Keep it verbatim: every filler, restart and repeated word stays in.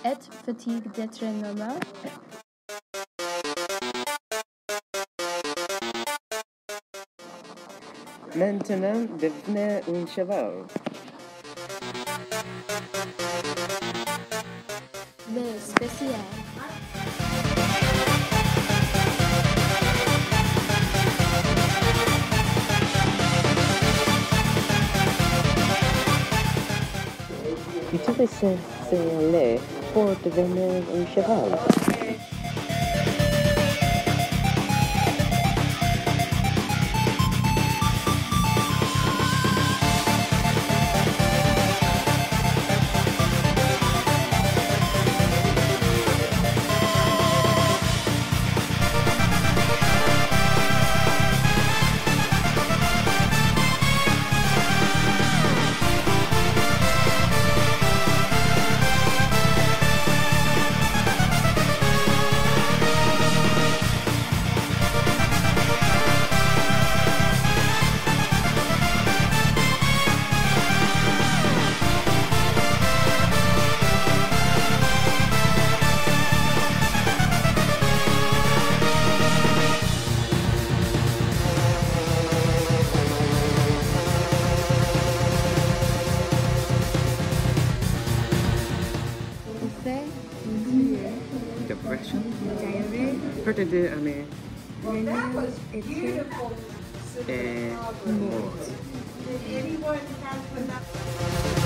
Est fatigue d'être normal? Maintenant, devenez un cheval. Le spécial. Utilisez ce lait pour devenir un cheval. Depression. Diarrhée. Perte de année Renal. Éther. et mort. Did anyone have enough?